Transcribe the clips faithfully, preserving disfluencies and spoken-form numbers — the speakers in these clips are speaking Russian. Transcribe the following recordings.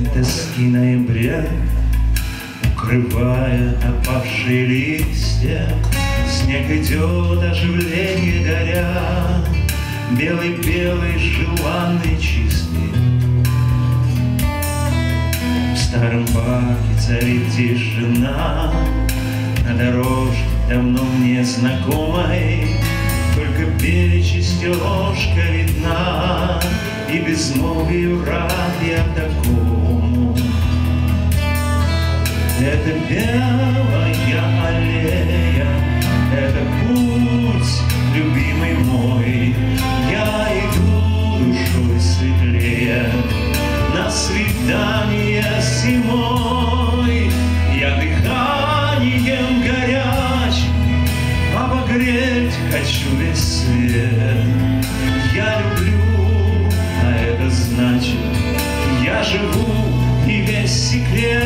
от тоски ноября, укрывая опавшие листья. Снег идет, оживление горя, белый-белый, желанный, чистый. В старом парке царит тишина, на дорожке давно мне знакомой только беличья стежка видна, и безмолвию рад я такому. Это белая аллея, это путь, любимый мой. Я иду душой светлее на свидание зимой. Я дыханием горячим обогреть хочу весь свет. Я люблю, а это значит, я живу и весь секрет.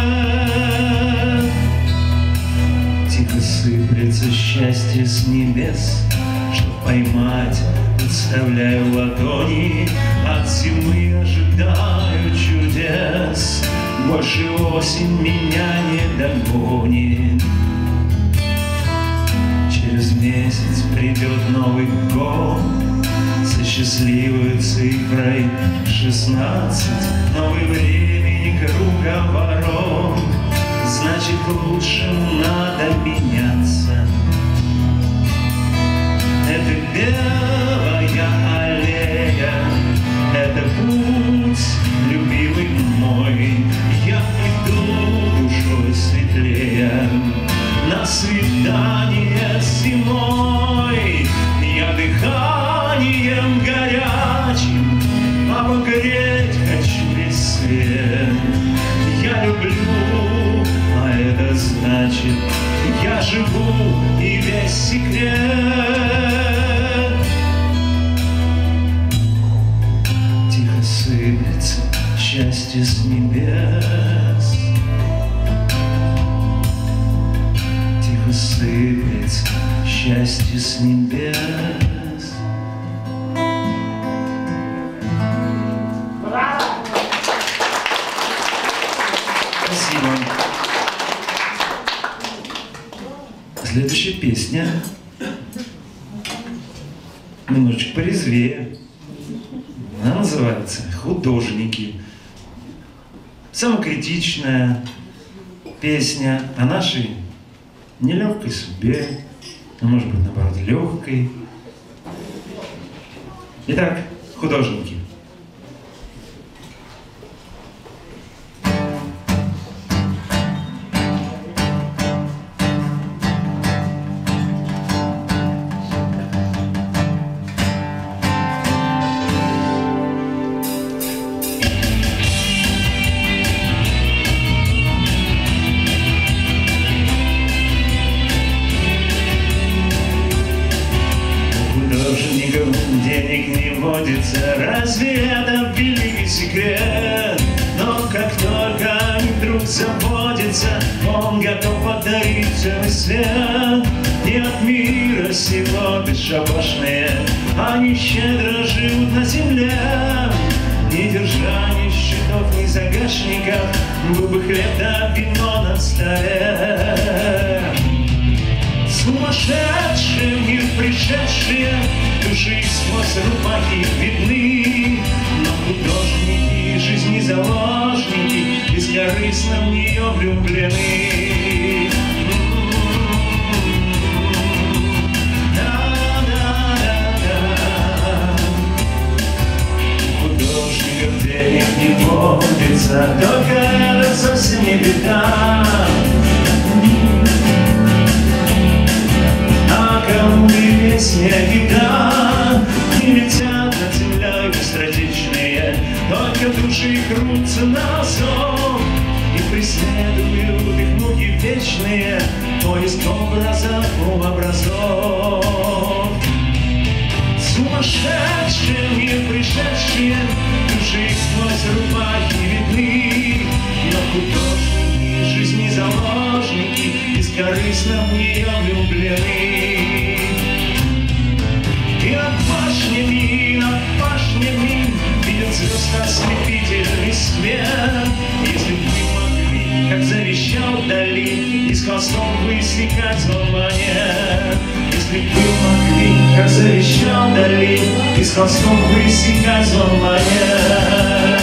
Тихо сыплется счастье с небес, чтоб поймать, подставляю ладони. От зимы ожидаю чудес, больше осень меня не догонит. Через месяц придет Новый год со счастливой цифрой шестнадцать. Новый времени круговорот, значит, к лучшему надо меняться. Это белая аллея, это путь, любимый мой. Я иду душой светлее на свидание зимой. Я дыханием горячим обогреть хочу весь свет. Я люблю, а это значит, я живу и весь секрет. Тихо сыплется счастье с небес, тихо сыплется счастье с небес. Спасибо. Следующая песня немножечко порезвее. Она называется «Художники». Самокритичная песня о нашей нелегкой судьбе, а может быть, наоборот, легкой. Итак, художники. Денег не водится, разве это великий секрет? Но как только они вдруг заводятся, он готов подарить целый свет. И от мира сего бесшабашные, они щедро живут на земле, не держа ни счетов, ни загашников, губы хлеб да вино на столе. Сумасшедшие в мир пришедшие, души сквозь рубахи видны, но художники, жизни заложники, бескорыстно в нее влюблены. Художников денег не водится, только это совсем не беда. Кому и песня еда, и летят над землей быстротечные, только души крутся на зов, и преследуют их муки вечные, поиск образов у образов. Сумасшедшие в мир пришедшие, души сквозь рубахи видны, но художники, жизни заложники, бескорыстно в нее влюблены. И над башнями, над башнями видят звезд ослепительный свет. Если б вы могли, как завещал Дали, из холстов высекать волнение. Если б вы могли, как завещал Дали, из холстов высекать волнение.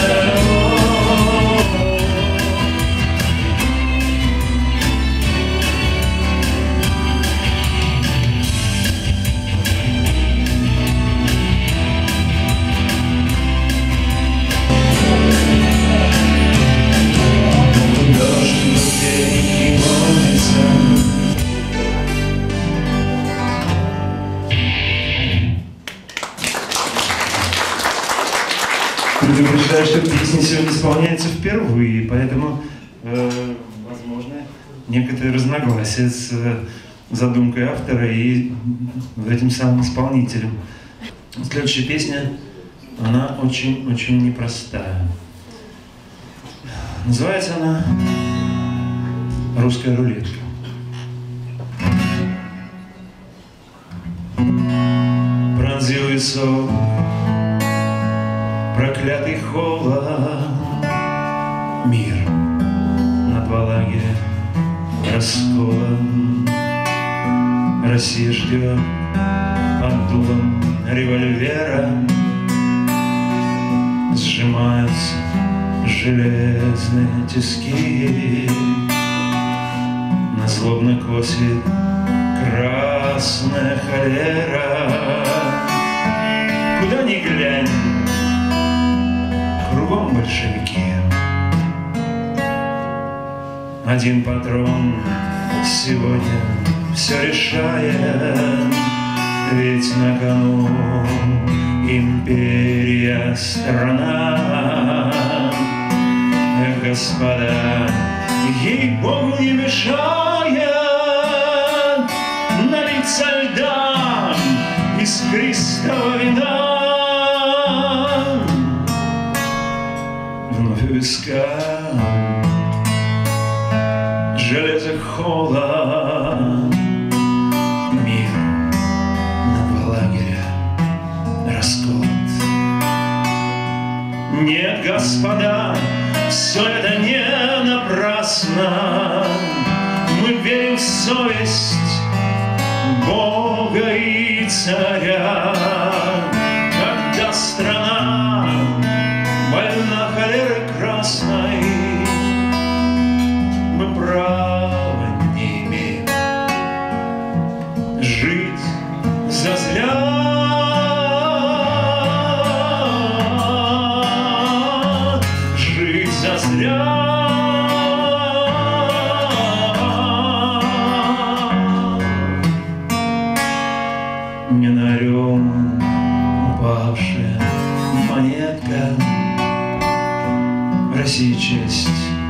Предупреждаю, что песня сегодня исполняется впервые, поэтому, э, возможно, некоторые разногласия с э, задумкой автора и этим самым исполнителем. Следующая песня, она очень-очень непростая. Называется она «Русская рулетка». Пронзил висок проклятый холод, мир на два лагеря расколот. Россия ждет под дулом револьвера, сжимаются железные тиски, нас злобно косит красная холера. Куда ни глянь, кругом большевики. Один патрон сегодня все решает, ведь на кону империя, страна. Эх, господа, ей-богу, не мешает налиться льдам искристого вина. Вновь у виска железо холод, мир на два лагеря расколот. Нет, господа, все это не напрасно. Мы верим в совесть Бога и царя. Когда страна больна холерой красной, мы права не имеем жить зазря. Жить зазря. Не на орем упавшая монетка, в России честь,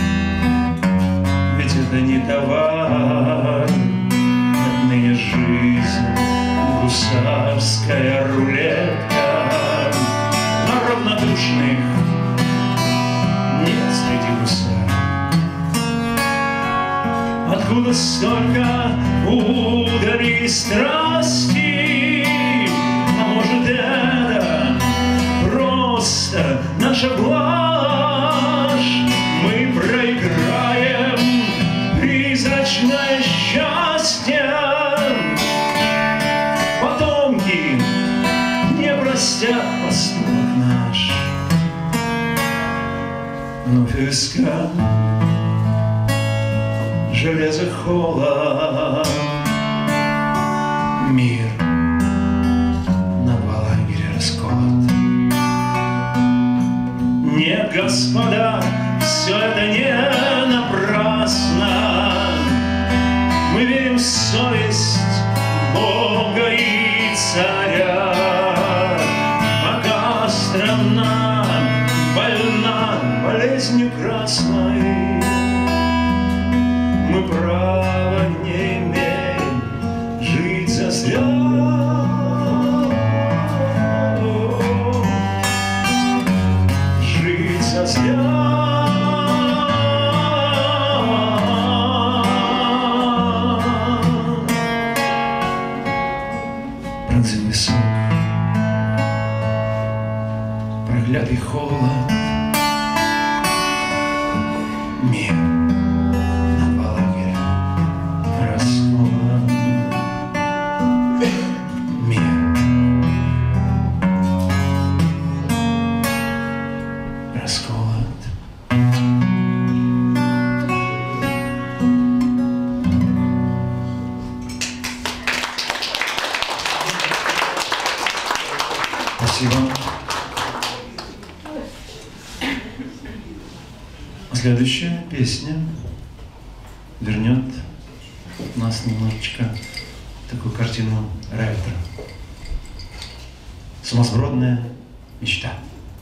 ведь это не товар. Отныне жизнь гусарская рулетка, а равнодушных нет среди гусар. Откуда столько ударей страсти? А может, это просто наша блажь? Мы проиграем призрачное счастье. Потомки не простят поступок наш. Вновь у виска железо холод, мир на два лагеря расколот. Нет, господа, все это не напрасно. Мы верим в совесть Бога и царя. Пока страна больна болезнью красной, мы права не имеем жить зазря. Жить зазря. Пронзил висок проклятый холод. Мир на два лагеря расколот. Мир расколот. Спасибо. Следующая песня вернет нас немножечко в такую картину ретро. Сумасбродная мечта.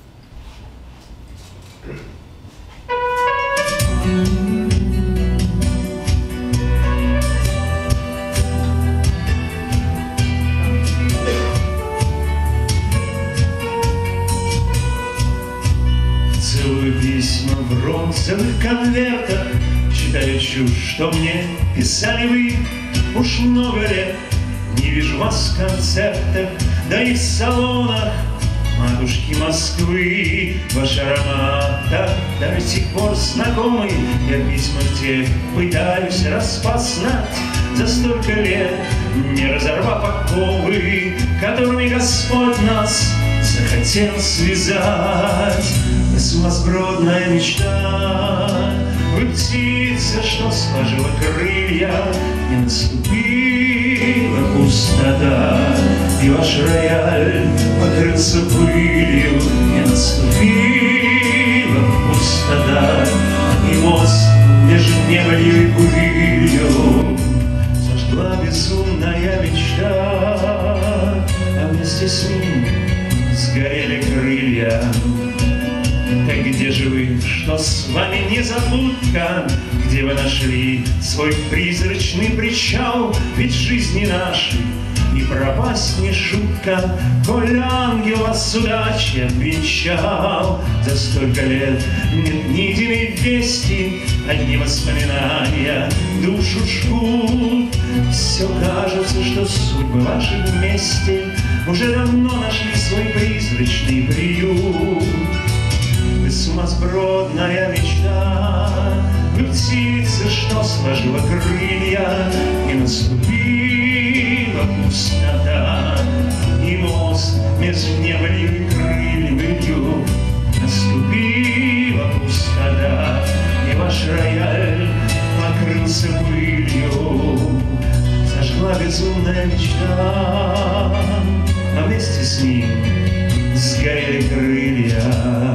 Целую письма в бронзовых конвертах, читаю чушь, что мне писали вы. Уж много лет не вижу вас в концертах, да и в салонах матушки Москвы. Ваш аромат до сих пор знакомый, я письма те пытаюсь распознать. За столько лет не разорвав оковы, которыми Господь нас захотел связать. Вы сумасбродная мечта, вы птица, что сложила крылья, не наступила пустота, и ваш рояль покрылся пылью, не наступила пустота, и мост между небою и пылью сожгла безумная мечта, а вместе с ним сгорели крылья. Так где же вы, что с вами незабудка? Где вы нашли свой призрачный причал? Ведь в жизни нашей и пропасть не шутка, коль ангел вас удачи обвенчал. За столько лет нет ни единой вести, одни воспоминания душу жгут. Все кажется, что судьбы ваши вместе уже давно нашли свой призрачный приют. Вы сумасбродная мечта, вы птица, что сложила крылья, и наступила пустота, и мост между небою и крыльями. Наступила пустота, и ваш рояль покрылся пылью. Зажгла безумная мечта, а вместе с ним сгорели крылья.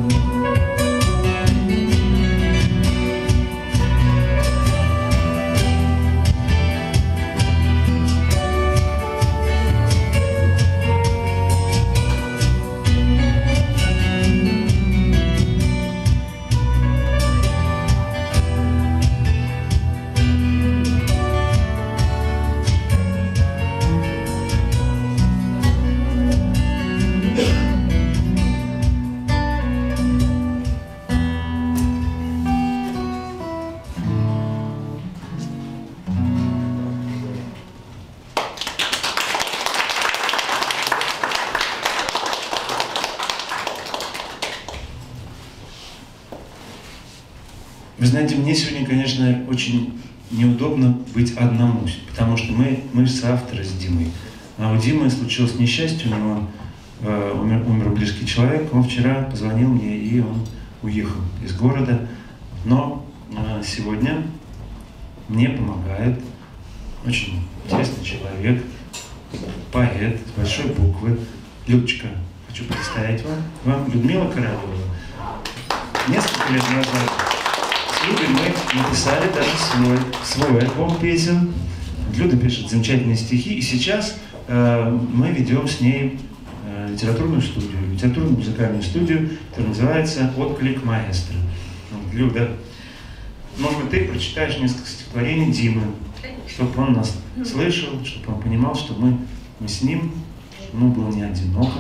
Вы знаете, мне сегодня, конечно, очень неудобно быть одному, потому что мы, мы соавторы с Димой. А у Димы случилось несчастье, у него э, умер, умер близкий человек, он вчера позвонил мне, и он уехал из города. Но э, сегодня мне помогает очень интересный человек, поэт с большой буквы. Людочка, хочу представить вам, вам Людмила Королева. Несколько лет назад с Людой мы написали даже свой, свой альбом песен. Люда пишет замечательные стихи, и сейчас э, мы ведем с ней э, литературную студию, литературную музыкальную студию, которая называется «Отклик маэстро». Вот, Люда, может быть, ты прочитаешь несколько стихотворений Димы, чтобы он нас слышал, чтобы он понимал, что мы, мы с ним, ему было не одиноко.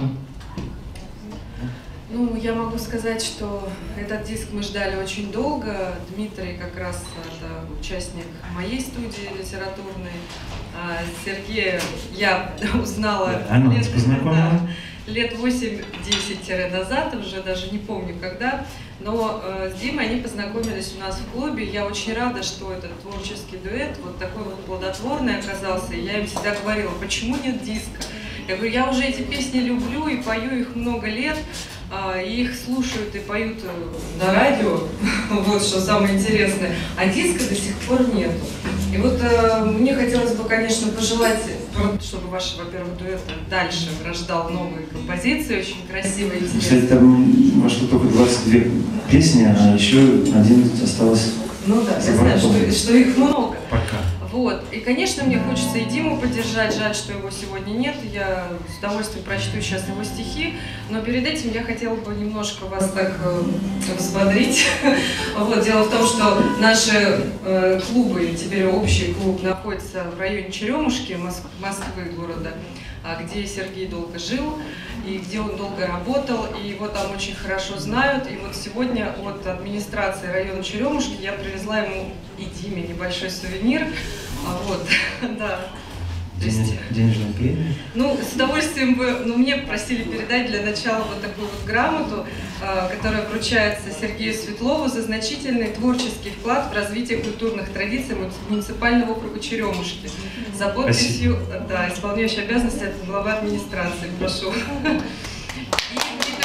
Ну, я могу сказать, что этот диск мы ждали очень долго. Дмитрий как раз это участник моей студии литературной. А Сергея я узнала... Да, она нас познакомила. Да. лет восемь-десять назад, уже даже не помню когда, но э, с Димой они познакомились у нас в клубе. Я очень рада, что этот творческий дуэт вот такой вот плодотворный оказался. И я им всегда говорила, почему нет диска? Я говорю, я уже эти песни люблю и пою их много лет, э, и их слушают и поют на радио, вот что самое интересное, а диска до сих пор нету. И вот э, мне хотелось бы, конечно, пожелать, чтобы ваш, во-первых, дуэт дальше рождал новые композиции, очень красивые, интересные. Кстати, там вошло только двадцать две песни, а еще один осталось. Ну да, я знаю, что, что их много. Пока. Вот. И, конечно, мне хочется и Диму поддержать, жаль, что его сегодня нет, я с удовольствием прочту сейчас его стихи, но перед этим я хотела бы немножко вас так э, взбодрить. Вот. Дело в том, что наши э, клубы, теперь общий клуб, находится в районе Черемушки, Моск Москвы, города, где Сергей долго жил и где он долго работал, и его там очень хорошо знают. И вот сегодня от администрации района Черемушки я привезла ему и Диме небольшой сувенир. Вот, да. День, денежная премия? Ну, с удовольствием бы, ну, мне просили передать для начала вот такую вот грамоту, э, которая вручается Сергею Светлову за значительный творческий вклад в развитие культурных традиций муниципального округа Черемушки. За подписью, да, исполняющей обязанности от главы администрации. Прошу. И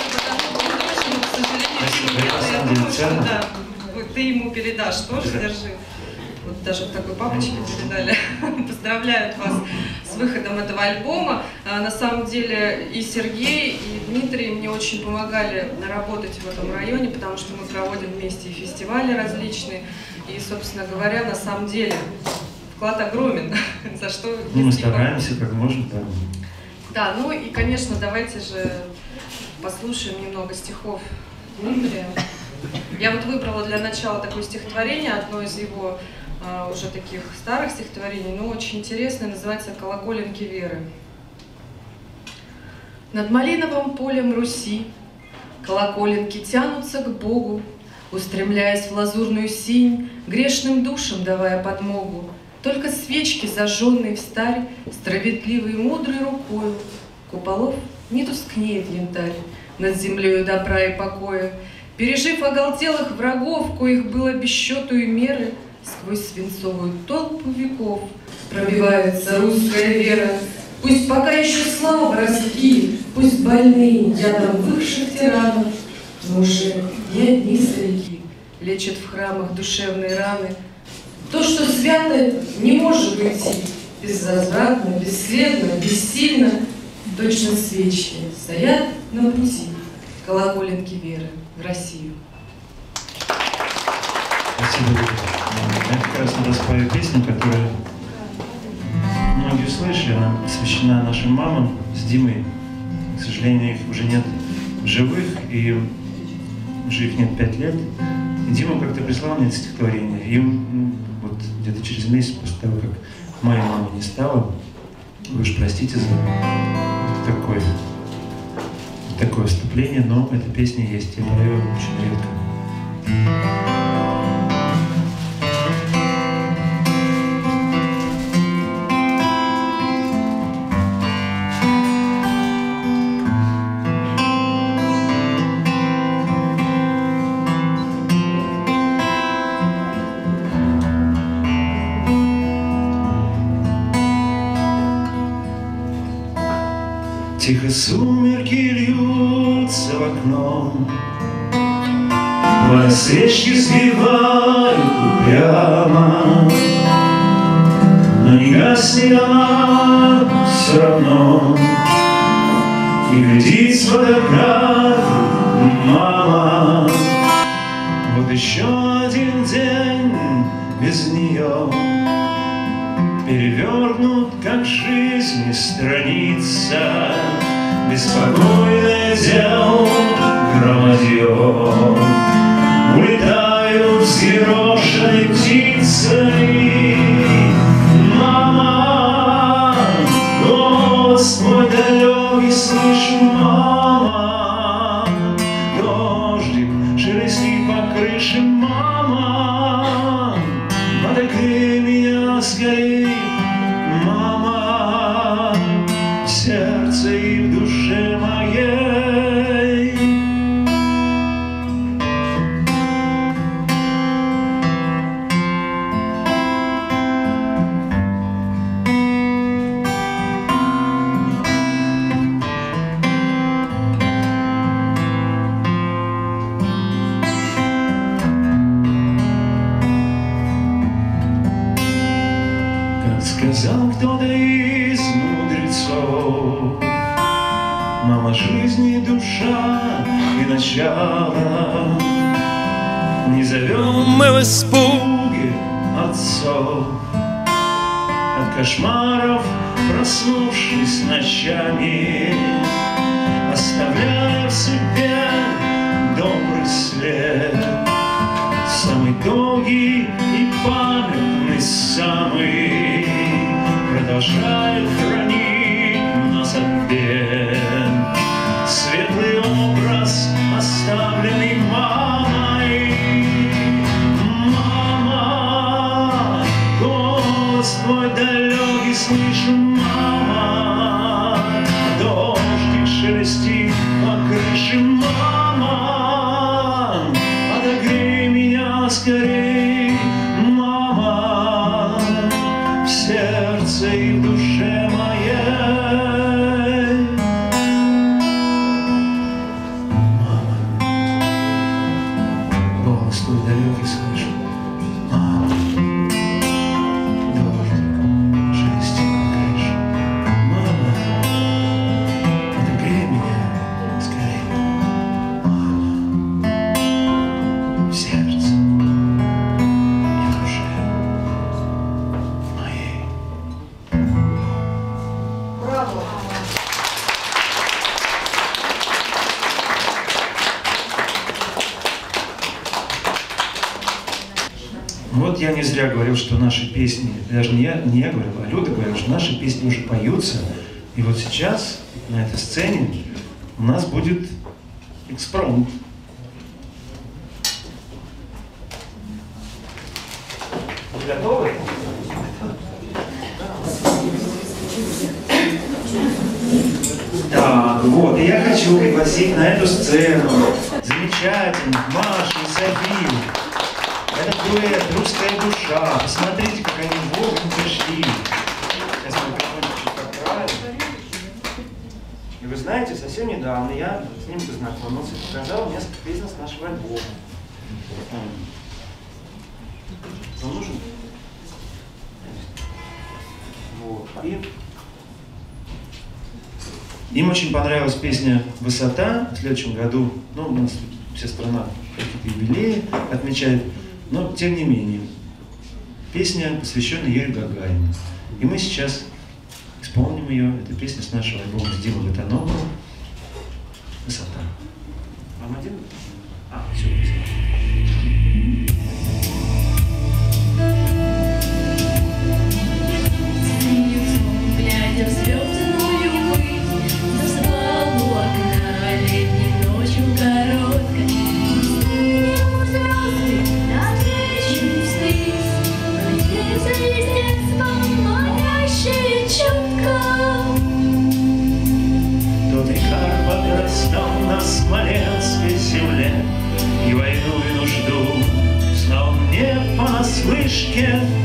к сожалению, я думаю, что да, ты ему передашь тоже, держи. Вот даже в такой папочке передали. Поздравляют вас с выходом этого альбома. А, на самом деле и Сергей, и Дмитрий мне очень помогали работать в этом районе, потому что мы проводим вместе и фестивали различные. И, собственно говоря, на самом деле вклад огромен, за что... Ну, мы стараемся как можно. Да. Да, ну и, конечно, давайте же послушаем немного стихов Дмитрия. Я вот выбрала для начала такое стихотворение, одно из его а, уже таких старых стихотворений, но очень интересное, называется «Колоколенки веры». Над малиновым полем Руси колоколенки тянутся к Богу, устремляясь в лазурную синь, грешным душам давая подмогу. Только свечки, зажженные встарь, справедливой и мудрой рукою, куполов не тускнеет янтарь над землею добра и покоя. Пережив оголтелых врагов, коих было без счету и меры, сквозь свинцовую толпу веков пробивается русская вера. Пусть пока еще слабы ростки, пусть больные ядом высших тиранов, но уже не одни старики лечат в храмах душевные раны. То, что свято, не может уйти безвозвратно, бесследно, бессильно. Точно свечки стоят на пути колоколенки веры в Россию. Спасибо. Я как раз распою песню, которая многие слышали, она посвящена нашим мамам с Димой. К сожалению, их уже нет в живых, и уже их нет пять лет. И Дима как-то прислал мне это стихотворение. И ну, вот где-то через месяц после того, как моей мамы не стало, вы уж простите за такое, такое вступление, но эта песня есть, я пою очень редко. Тихо сумерки льются в окно, твои свечки сбивают упрямо, но не гаснет она все равно, и глядит с фотографий мама. Вот еще один день без нее перевернут, как жизнь, страница, беспокойное дело громадье. Улетают взъерошенной птицей. Мама, голос твой далекий слышу, мама. Дождик шелестит по крыше, мама. Отогрей меня скорей, мама, в сердце и в душе моей. кто-то из мудрецов. Мама жизни, душа и начало. Не зовем мы в испуге отцов. От кошмаров проснувшись ночами, оставляя в себе добрый след. Самый долгий и памятный самый продолжает хранить нас от бед. Светлый образ, оставленный мамой. Мама, голос твой далекий слышу, мама. Дождик шелестит по крыше, мама. Отогрей меня скорей, мама, в сердце и в душе моей. Мама, голос твой далекий слышу, мама. Дождик шелестит по крыше, мама. Отогрей меня скорей, мама, в сердце и в душе моей. Браво! Вот я не зря говорил, что наши песни, даже не я, не я говорил, а Люда говорила, что наши песни уже поются. И вот сейчас на этой сцене у нас будет экспромт. Вы готовы? Так, вот, и я хочу пригласить на эту сцену замечательных Машу и Софию. Это дуэт «Русская душа». Посмотрите, как они вовремя пришли. Сейчас мы чуть подправим. И вы знаете, совсем недавно я с ним познакомился и показал несколько песен с нашего альбома. Вам нужен? Вот. И им очень понравилась песня «Высота». В следующем году, ну, у нас вся страна какие-то юбилеи отмечает. Но, тем не менее, песня, посвященная Юрию Гагарину. И мы сейчас исполним ее. Это песня с нашего альбома с Димой Ватановым «Высота». Вам один? А, все, Глядя в звездную высь, засыпал у окна летней ночью короткой. Тот икар подрастал на смоленской земле, и войну, и нужду знал мне понаслышке.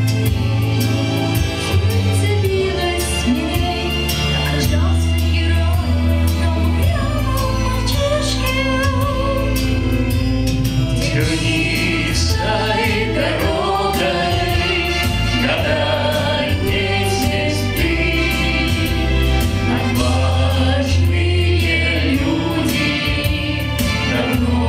Тернистой дорогой года дней здесь ты, отважные люди давно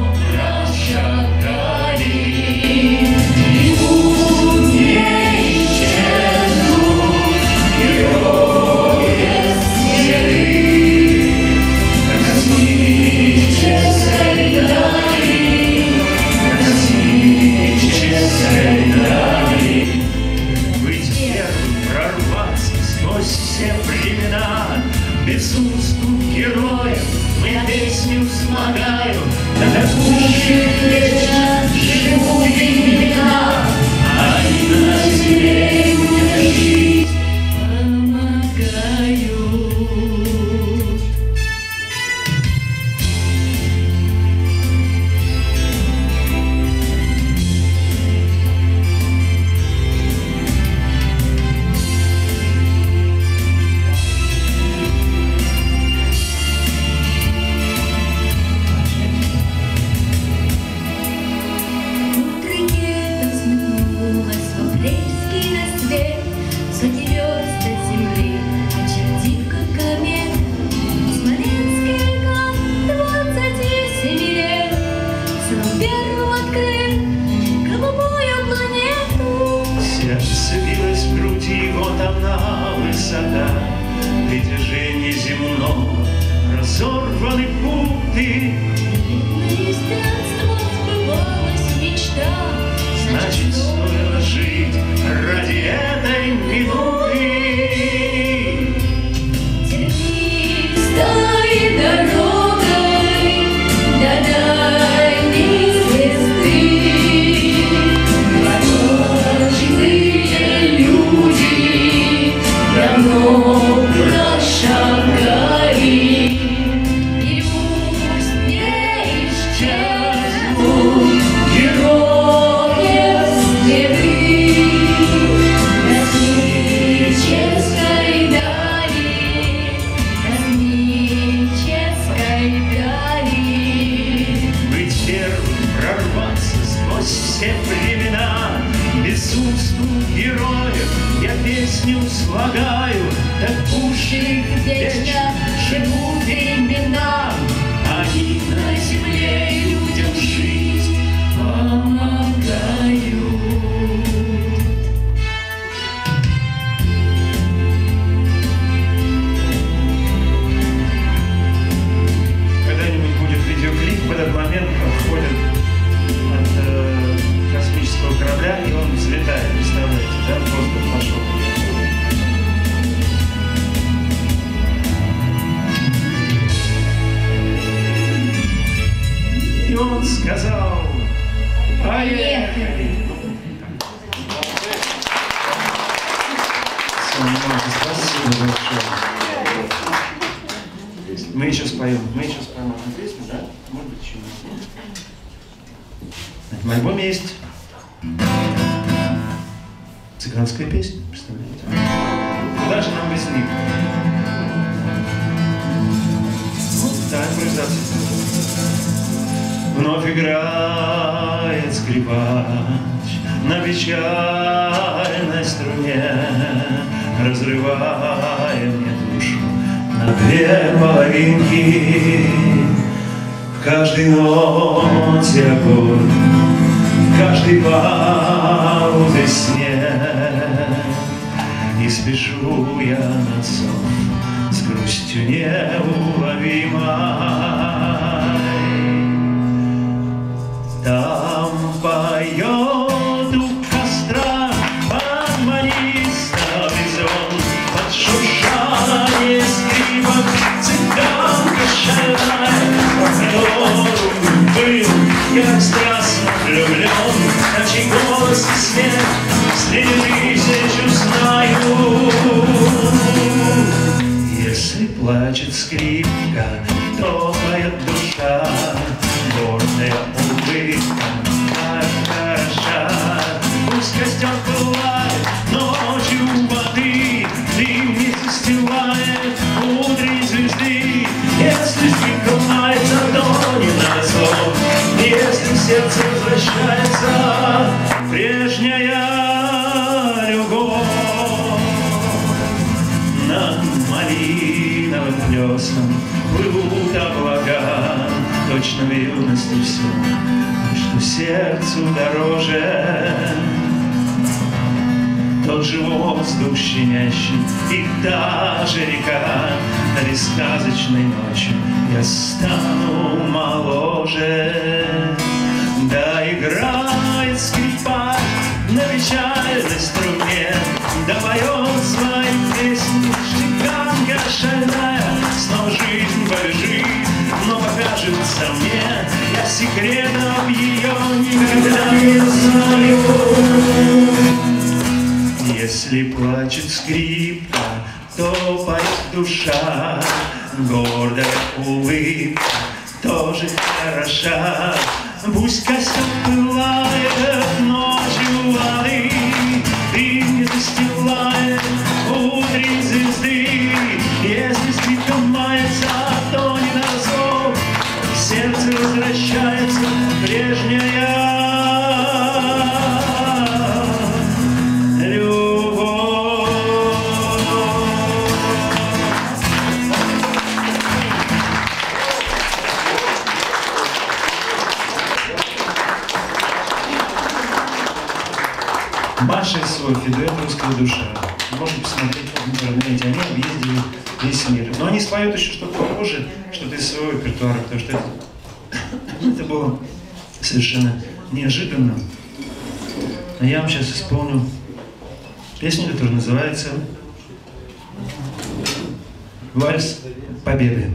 расшагали. И путь не исчезнут герои серы, космической дали. Быть первым, прорваться сквозь все времена, без уступ героев мы песню слагаю. На такущих плечах живут имена, а и на земле мне жить помогают. разорваны путы. Из детства сбывалась мечта, Значит, стоило жить ради этой минуты. тернистой дорогой до дальней звезды отважные люди давно прошагали. И пусть не исчезнут героев следы космической дали, космической дали. Быть первым, прорваться сквозь все времена. Без уст у героев я песню слагаю, так пусть их вечно живут имена. Они на земле людям жить помогают. Когда-нибудь будет видеоклип, в этот момент подходит от э, космического корабля, и он взлетает, представляете, да, в воздух пошел. И он сказал: поехали! Спасибо большое. Мы еще споем, мы еще споем одну песню, да? Может быть, еще не. В этом альбоме есть цыганская песня, представляете? Куда же нам без них? Да, импровизация. Вновь играет скрипач на печальной струне, разрывая мне душу на две половинки. В каждой ноте огонь, в каждой паузе снег. И спешу я на сон с грустью неуловимой. Там поет у костра под манистовый звон, под шуршание скрипок цыганка шальная, по которому был я страстно влюблен, на чей голос и смех среди тысяч узнаю. Если плачет скрипка, то поет душа, гордая улыбка, так хороша. Пусть костер пылает ночью у воды, дым не застилает утренней звезды. Если скрипка ломается, то не на зло. Если в сердце возвращается прежняя любовь, над малиновым плесом плывут облака. Точно в юности все, что сердцу дороже. Тот же воздух щемящий и даже река. Этой сказочной ночью я стану моложе. Да играет скрипач на печальной струне, да поет свои песни цыганка шальная. Снова жизнь побежит, но покажется мне, я секретов ее никогда не знаю. Если плачет скрипка, то поет душа, гордая улыбка тоже хороша. Пусть костер пылает ночью воды, дым не застилает утренней звезды. Если скрипка мается, то не на зов, в сердце возвращается прежняя любовь. Маша и Софья, дуэт «Русская душа». можно посмотреть в интернете. Они объездили весь мир. Но они споют еще что-то похожее, что-то из своего репертуара, потому что это, это было совершенно неожиданно. А я вам сейчас исполню песню, которая называется «Вальс Победы».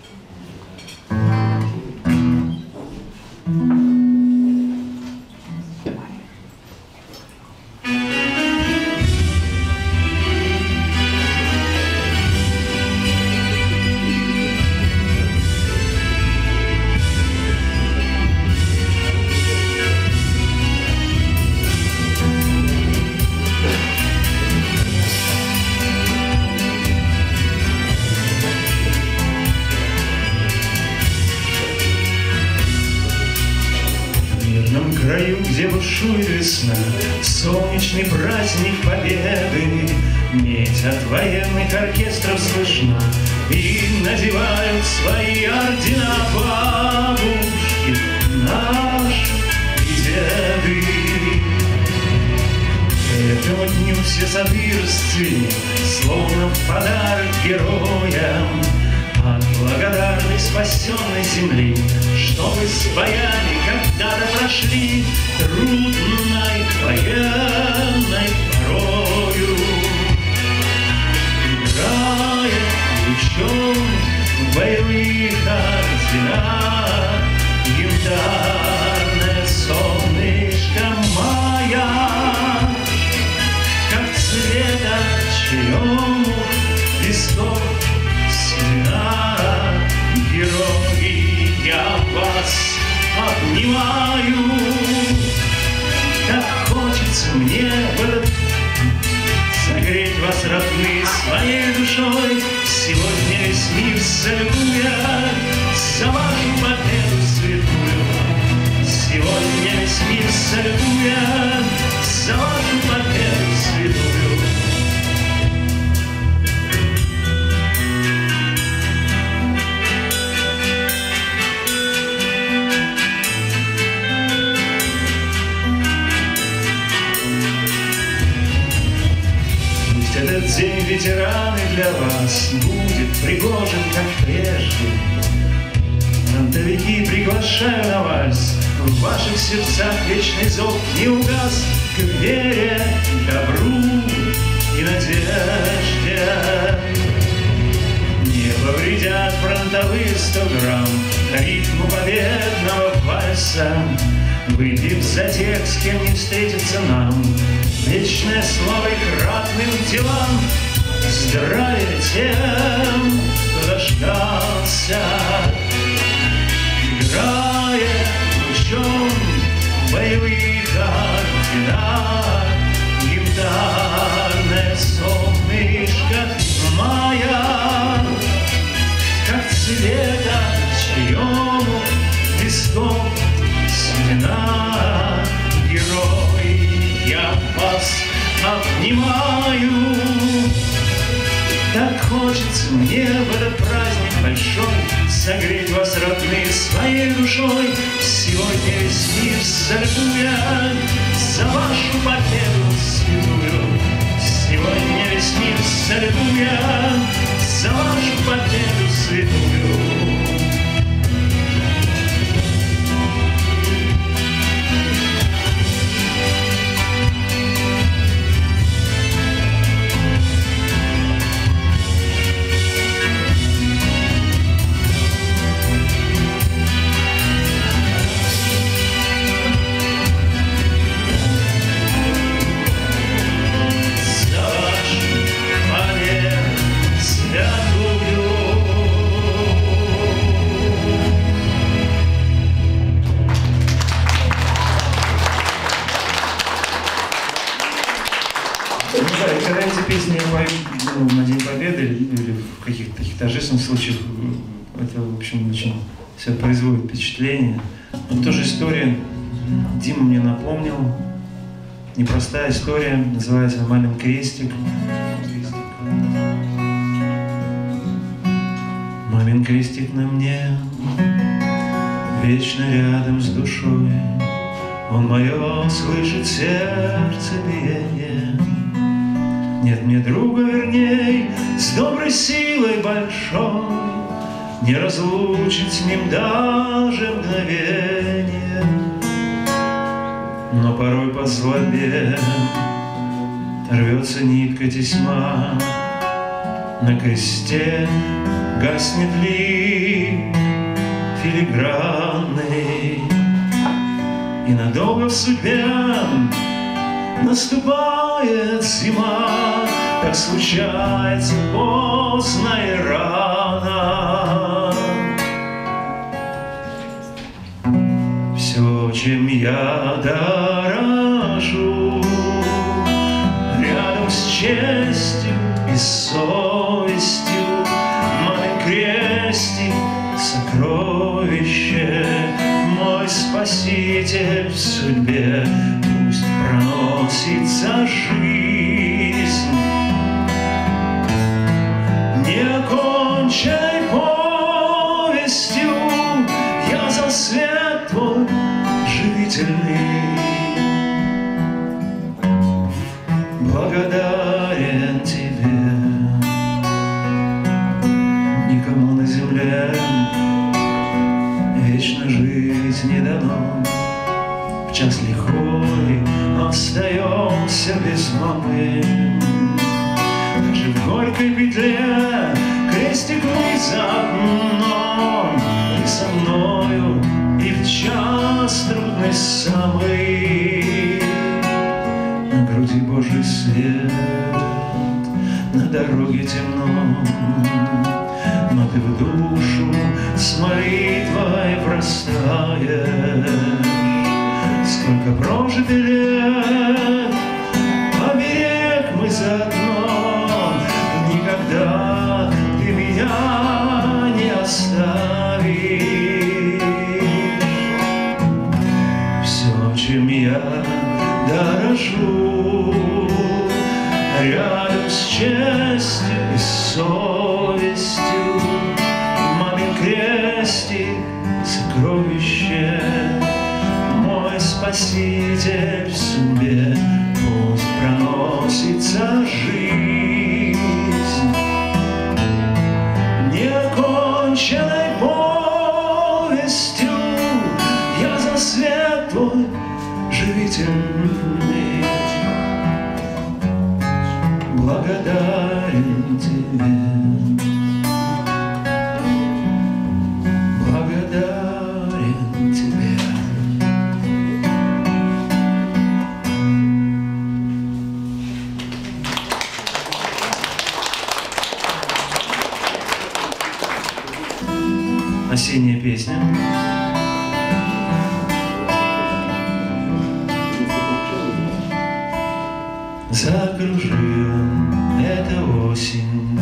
Где бушует весна, солнечный праздник победы, медь от военных оркестров слышна, и надевают свои ордена бабушки наши и деды. Этому дню все сады расцвели, словно в подарок героям, от благодарной спасенной земли, чтобы с боями когда-то прошли трудной военной порою. Играя лучом в боевых орденах, янтарное солнышко мая, как цвета черему листов семена. Герои, я вас обнимаю, так хочется мне в этот согреть вас, родные, своей душой. Сегодня весь мир салютуя за вашу победу святую. Сегодня весь мир салютуя за вашу победу святую. Этот день ветераны для вас будет пригожен, как прежде. Фронтовики, приглашаю на вальс, в ваших сердцах вечный зов не угас, к вере, добру и надежде. Не повредят фронтовые сто грамм ритму победного вальса. Выпьем за тех, с кем не встретится нам вечное слово и ратным делам. Здравия тем, кто дождался, играя лучом боевых орденах, янтарное солнышко мая, как цвета чьему листом семена. Герой, я вас обнимаю, так хочется мне в этот праздник большой согреть вас, родные, своей душой. Сегодня весь мир салютуя за вашу победу святую. Сегодня весь мир салютуя за вашу победу святую. Когда эти песни я пою ну, на День Победы или в каких-то таких торжественных случаях, это, в общем, очень все производит впечатление. Но тоже история Дима мне напомнил. Непростая история, называется «Мамин крестик». Мамин крестик на мне, вечно рядом с душой. Он мое слышит сердцебиение, Нет мне друга верней с доброй силой большой, не разлучить с ним даже мгновение. Но порой по злобе рвется нитка тесьма, на кресте гаснет лик филигранный, и надолго в судьбе наступает зима, как случается поздно и рано. Все, чем я дорожу, рядом с честью и совестью, мамин крестик, сокровище, мой спаситель в судьбе. Пусть проносится жизнь неоконченной повестью, я за свет твой живительный благодарен тебе. Никому на земле вечно жить не дано, в час лихой остаемся без мамы. Даже в горькой петле крестик мой за окном, ты со мною и в час трудный самый. На груди Божий свет, на дороге темно, но ты в душу с молитвой простаешь. Сколько прожито лет, оберег мы заодно, никогда ты меня не оставишь. Все, чем я дорожу, рядом с честью и совестью, мамин крестик, сокровище, мой спаситель в судьбе. Пусть проносится жизнь неоконченной повестью, я за свет твой живительный благодарен тебе. Благодарен тебе. Осенняя песня. Закружила эта осень,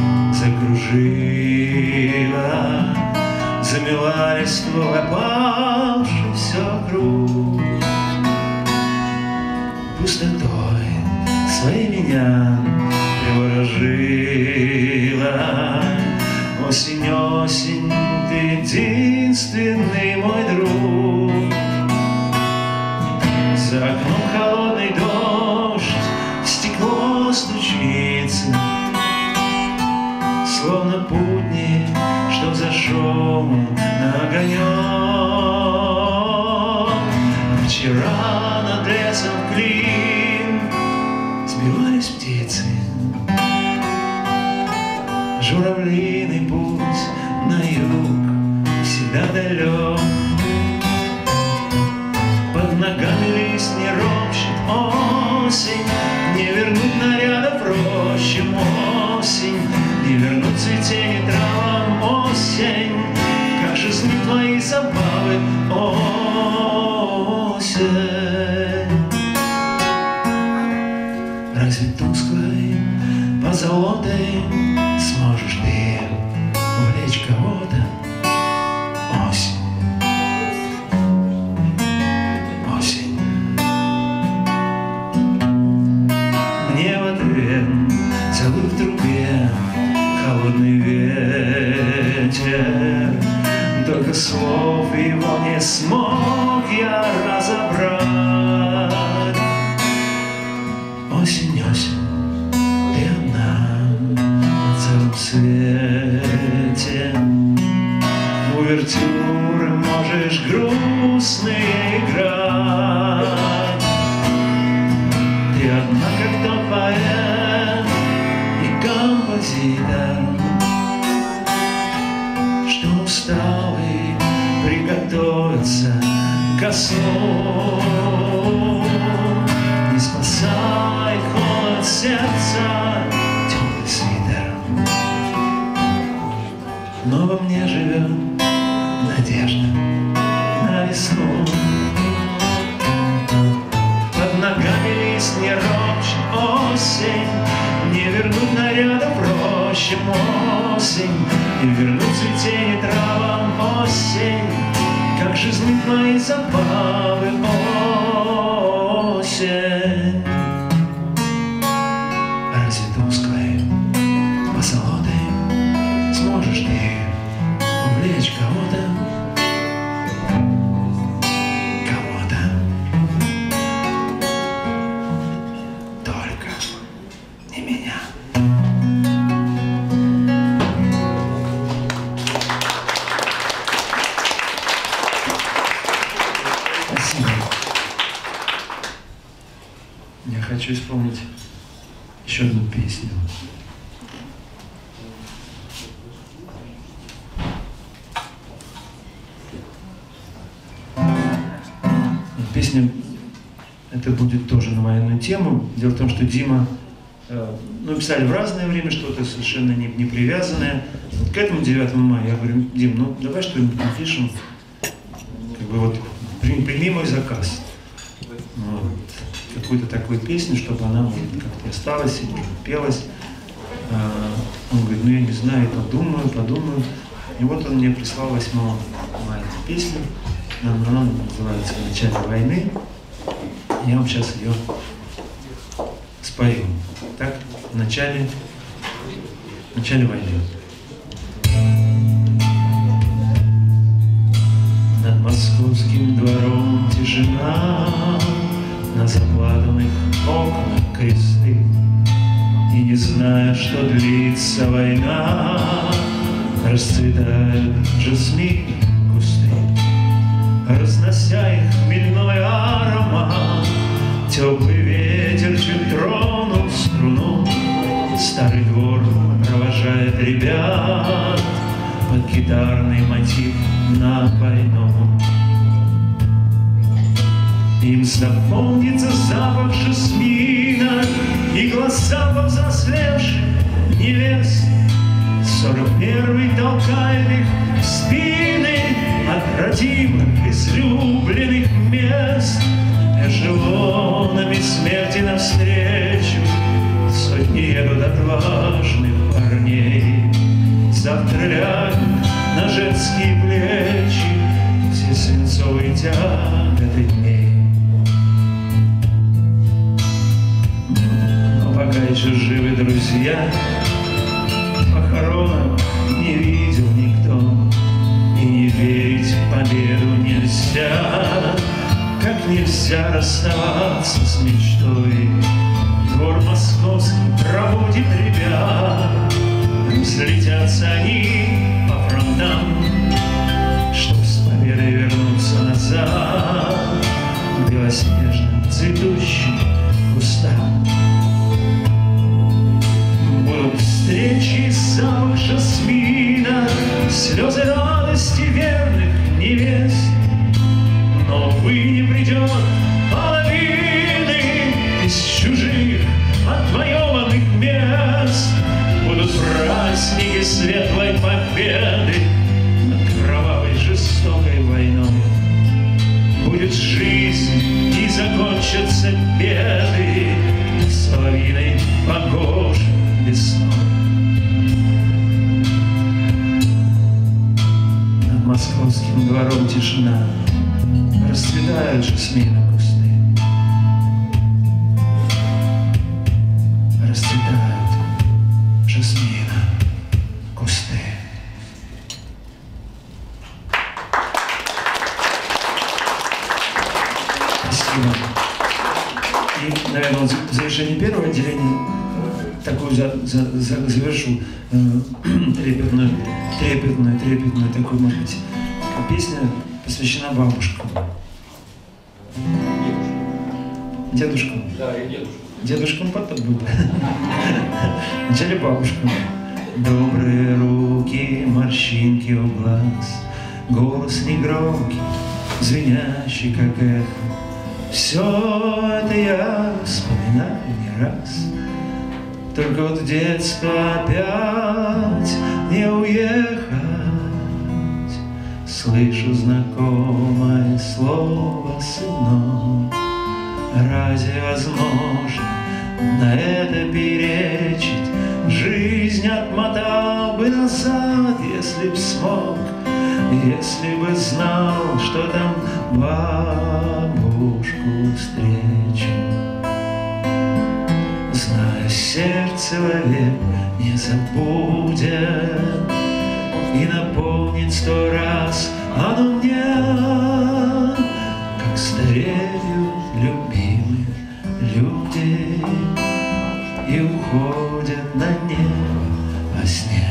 закружила, замела листвой опавший все вокруг. Пустотой своей меня приворожила. Осень, осень, ты единственный мой друг. За окном холодный дождь, в стекло стучится, словно путник, что зашел на огонек. Вчера над лесом клин сбивались птицы, журавлиный путь на юг всегда далек. Под ногами лист не ропщет осень, не вернуть нарядов рощам осень, не вернуть цветение травам осень. Как же сны твои забавы осень. Разве тусклой позолотой сможешь ты увлечь кого-то? Осень, осень. Мне в ответ целуй в трубе холодный ветер, только слов его не смог я разобрать. Осень, осень, ко сну. Не спасает холод сердца теплый свитер, но во мне живет надежда на весну. Под ногами лист не ропщет осень, не вернут нарядов рощам осень, не вернут цветение травам осень. Как же злых мои забавы осень. Разве тусклой позолотой сможешь ты увлечь кого-то, кого-то? Только не меня. Спасибо. Я хочу исполнить еще одну песню. Песня это будет тоже на военную тему. Дело в том, что Дима, э, ну, писали в разное время что-то совершенно не, не привязанное. Вот к этому девятому мая я говорю: Дим, ну давай что-нибудь напишем, как бы вот прими, прими мой заказ. Вот. Какую-то такую песню, чтобы она вот как-то осталась и может, пелась. А, он говорит: ну я не знаю, подумаю, подумаю. И вот он мне прислал восьмого мая эту песню. Она называется «В начале войны». Я вам сейчас ее спою. Так, в начале, в начале войны. Над московским двором тишина, на заплатанных окнах кресты. И не зная, что длится война, расцветают жасмин кусты, разнося их хмельной аромат. Теплый ветер чуть тронул струну, старый двор провожает ребят под гитарный мотив на войну. Им запомнится запах жасмина и голоса повзрослевших невест. Сорок первый толкает их в спины от родимых, излюбленных мест. Эшелонами смерти навстречу сотни едут отважных парней. Завтра лягут на женские плечи все свинцовые тяготы дней. Но пока еще живы друзья, похоронок не видел никто. И не верить в победу нельзя, как нельзя расставаться с мечтой. Двор московский проводит ребят, взлетятся они по фронтам, чтоб с победой вернуться назад к белоснежным цветущим кустам. Будут встречи, запах жасмина, слезы радости верных невест. Но, увы, не придет половины из чужих отвоеванных мест. Будут праздники светлой победы над кровавой жестокой войной. Будет жизнь и закончатся беды соловьиной погожей весной. Над московским двором тишина, расцветают жасмины кусты, расцветают жасмина кусты. Спасибо. И, наверное, вот в завершении первого отделения такую за, за, за, завершу э, трепетную, трепетную, трепетную такую, может быть, песня посвящена бабушкам. Дедушкам? Да, и дедушкам. Дедушкам потом будет. Вначале бабушкам. Добрые руки, морщинки у глаз, голос негромкий, звенящий, как эхо. Все это я вспоминаю не раз. Только вот в детство опять не уехать. Слышу знакомое слово «сынок». Разве возможно на это перечить? Жизнь отмотал бы назад, если б смог, если бы знал, что там бабушку встречу. Знаю, сердце человек не забудет и напомнит сто раз оно мне, как стареют любимые люди и уходят на небо во сне.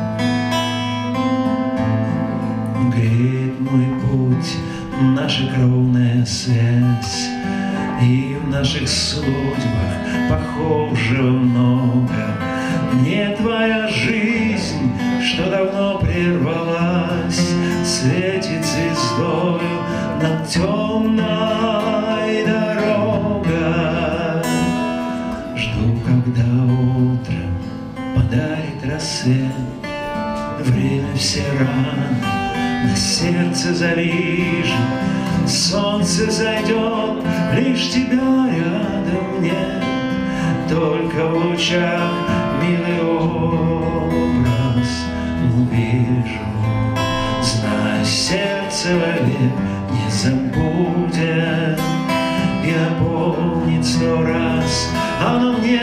Греет мой путь наша кровная связь, и в наших судьбах похожего много. Мне твоя жизнь, что давно прервалась, светит звездою над темной дорога. Жду, когда утро подарит рассвет, время все раны на сердце залижет. Солнце зайдет, лишь тебя рядом нет, только в лучах милый образ увижу. Знаю, сердце вовек не забудет и напомнит сто раз оно мне,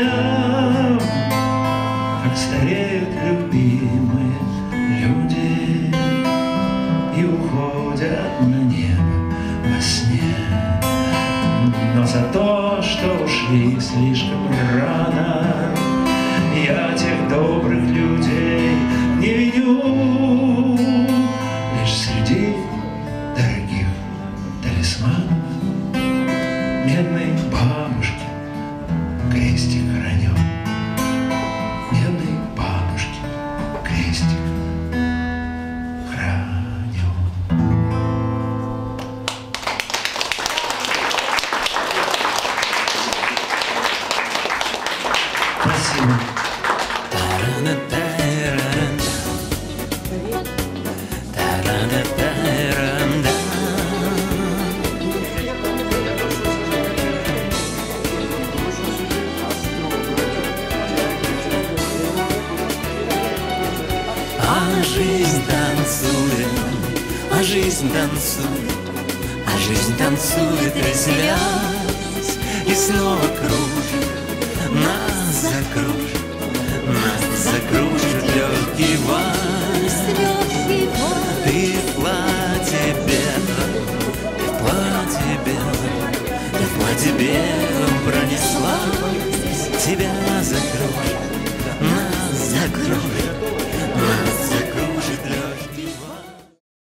как стареют любимые люди и уходят на небо во сне. Но за то, что ушли слишком рано, я тех добрых людей не виню. Лишь среди дорогих талисманов медной бабушки крестик храню. Медной бабушки крестик храню. Спасибо. А жизнь танцует, а жизнь танцует, а жизнь танцует, резвясь, и снова кружит, нас закружит, нас закружит легкий вальс. Ты в платье белом, ты в платье белом, ты в платье белом пронеслась, тебя закружит, нас закружит.